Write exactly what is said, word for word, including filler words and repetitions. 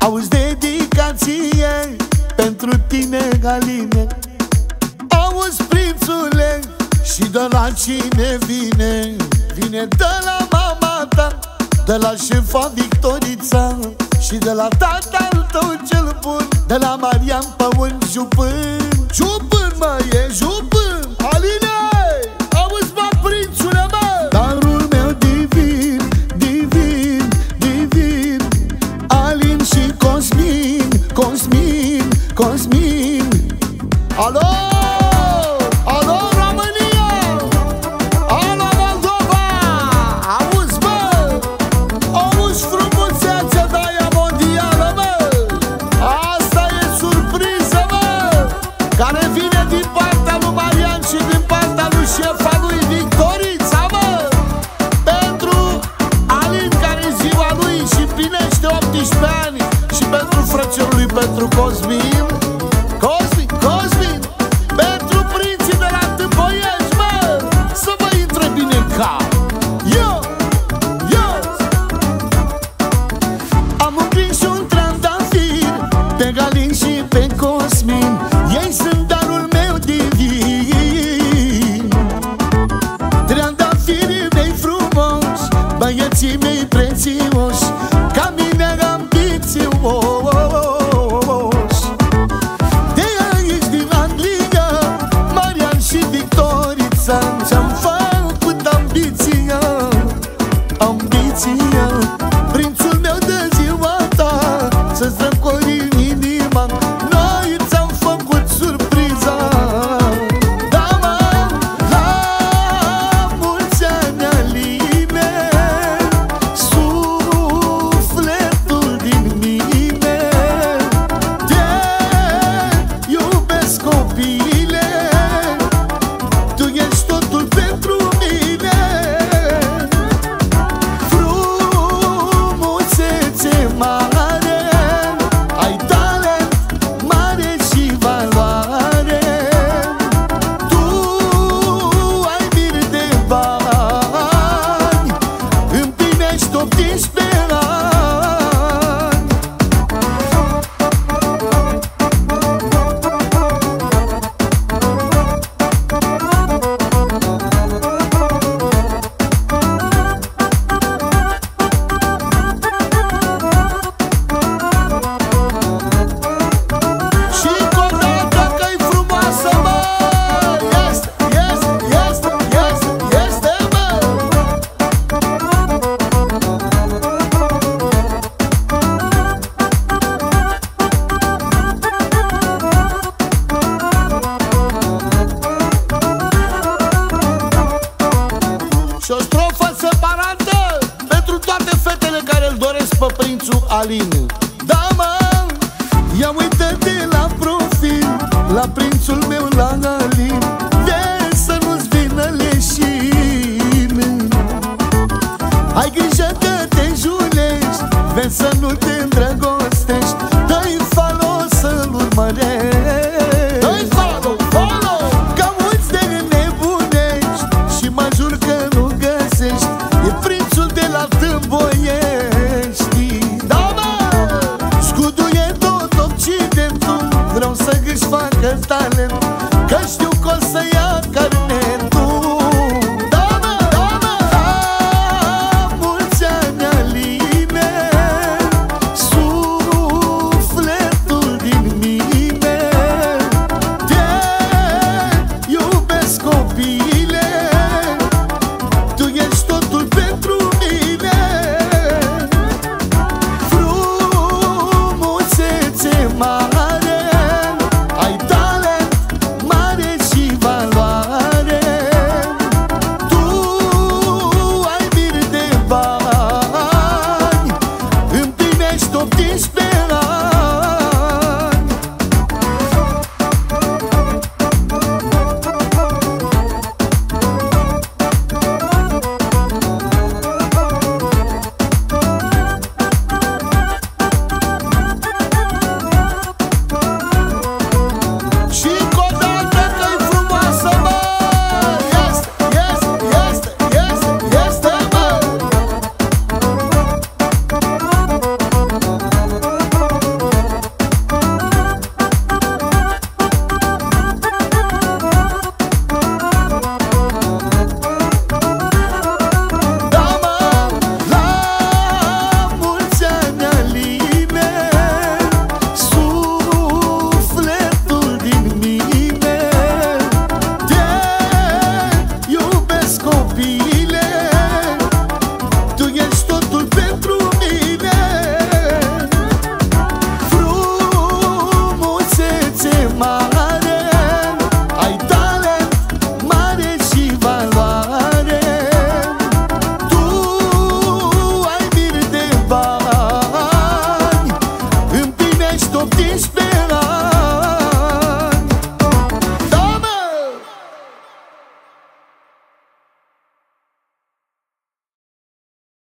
Auzi dedicație pentru tine, Aline. Auzi, prințule, și de la cine vine? Vine de la mama ta, de la șefa Victorița și de la tatăl tău cel bun, de la Marian Păun Jupân. Jupân, mă, e Jupân! Aline! Auzi, mă, prințule, mă! Darul meu divin, divin, divin, Alin și Cosmin, Cosmin, Cosmin. Alo! Alo, România! Alo, Moldova! Auzi, mă! Auzi, frumusețea de aia mondială, mă! Asta e surpriză, mă! Care vine din partea lui Marian și din partea lui șefa lui Victorița, mă! Pentru Alin, care e ziua lui și împlinește optsprezece ani, și pentru frățiorul lui, pentru Cosmin. Cosmin, Cosmin! Pentru prinții de la Tâmpoiești, mă! Să vă intre bine în cap! Eu! Eu! Am împins și un trandafir pe Alin și pe Cosmin. Ei sunt darul meu divin, trandafirii mei frumoși, băieții mei prețioși, ca mine ambițioși. De aici din Anglia, Marian și Victorița, ce-am făcut ambiția, ambiția. Prințul meu de ziua ta, să-ți răcori inima, noi ți-am făcut surpriza. Da, mă, la mulți ani, Aline, sufletul din mine, te iubesc, copile, tu ești totul pentru mine. Frumusețe mare, ai talent mare și valoare, tu ai miri de bani, împlinești optsprezece ani. Și încă o dată că-i frumoasă, mă! Este, este, este, este, este, mă! Și o strofă separată pentru toate fetele care îl doresc pe prințul Alin. Da, mă! Ia uită-te la profil, la prințul meu, la Alin, de să nu-ți vină leșin. Ai grijă că te julești, vezi să nu te îndrăgostești, dă-i follow să-l urmărești. Dă-i follow, follow! Că mulți te nebunești și mă jur că nu găsești, e prințul de la Tâmpoiești. Da, mă! Scudul e tot Occidentul, vreau să-și facă talent.